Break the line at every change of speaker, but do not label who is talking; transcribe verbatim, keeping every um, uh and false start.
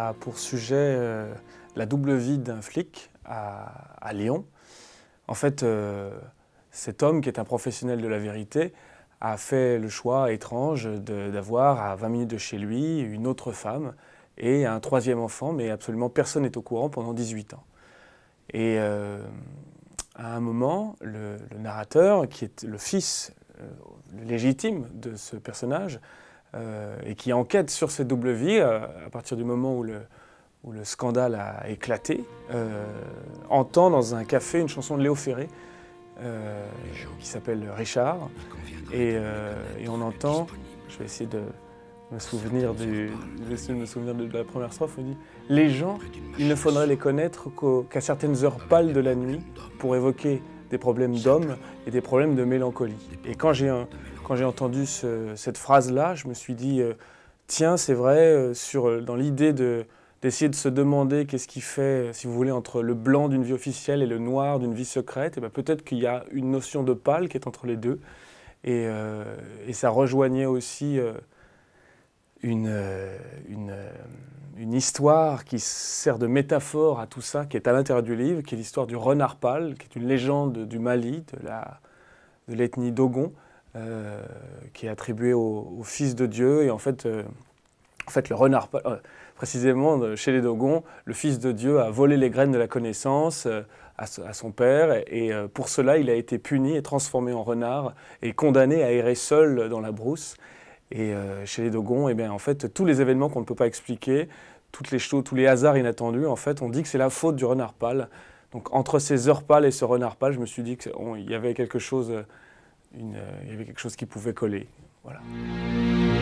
a pour sujet euh, la double vie d'un flic à, à Lyon. En fait, euh, cet homme, qui est un professionnel de la vérité, a fait le choix étrange d'avoir à vingt minutes de chez lui une autre femme et un troisième enfant, mais absolument personne n'est au courant pendant dix-huit ans. Et euh, à un moment, le, le narrateur, qui est le fils euh, légitime de ce personnage, euh, et qui enquête sur cette double vie, euh, à partir du moment où le, où le scandale a éclaté, euh, entend dans un café une chanson de Léo Ferré, euh, qui s'appelle Richard, et, euh, et on entend, je vais essayer de me souvenir, du, je vais essayer de, me souvenir de, de la première strophe, on dit « Les gens, il ne faudrait les connaître qu'à certaines heures pâles de la nuit pour évoquer des problèmes d'hommes et des problèmes de mélancolie. » Et quand j'ai quand j'ai entendu ce, cette phrase-là, je me suis dit euh, « Tiens, c'est vrai, euh, sur, dans l'idée de d'essayer de se demander qu'est-ce qui fait, si vous voulez, entre le blanc d'une vie officielle et le noir d'une vie secrète, et ben peut-être qu'il y a une notion de pâle qui est entre les deux. » Et, euh, et ça rejoignait aussi euh, une, une, une histoire qui sert de métaphore à tout ça, qui est à l'intérieur du livre, qui est l'histoire du renard pâle, qui est une légende du Mali, de l'ethnie Dogon, euh, qui est attribuée au, au Fils de Dieu. Et en fait, euh, en fait le renard pâle, euh, précisément chez les Dogons, le Fils de Dieu a volé les graines de la connaissance euh, à, à son père, et euh, pour cela il a été puni et transformé en renard et condamné à errer seul dans la brousse. Et euh, chez les Dogons, eh bien, en fait, tous les événements qu'on ne peut pas expliquer, toutes les choses, tous les hasards inattendus, en fait, on dit que c'est la faute du renard pâle. Donc entre ces heures pâles et ce renard pâle, je me suis dit qu'il y avait quelque chose, une, il y avait quelque chose qui pouvait coller. Voilà.